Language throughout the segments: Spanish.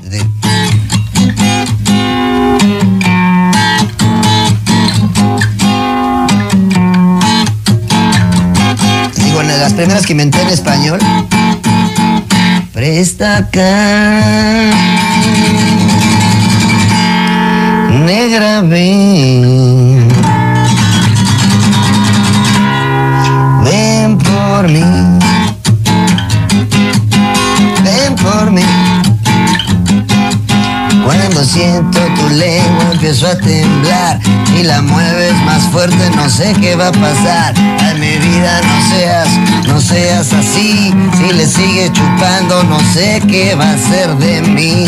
Digo, en las primeras que inventé en español. Presta acá, negra, ven, ven por mí, ven por mí. Cuando siento tu lengua empiezo a temblar y la mueves más fuerte, no sé qué va a pasar. Ay, mi vida, no seas así. Si le sigues chupando, no sé qué va a ser de mí.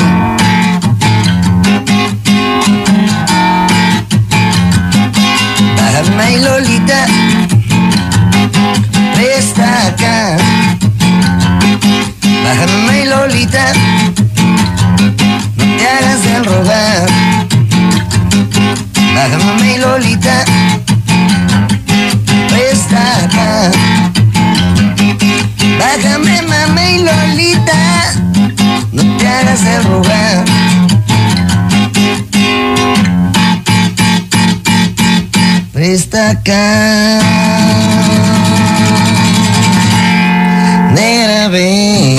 Bájame, Lolita, presta acá. Bájame, Lolita, no te hagas el rogar. Bájame, Lolita, presta acá. Bájame, mami, Lolita, no te hagas el rogar. Presta acá, negra, ven,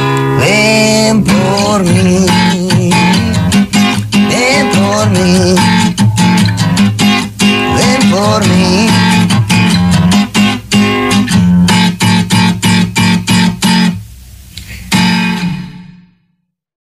ven por mí, ven por mí.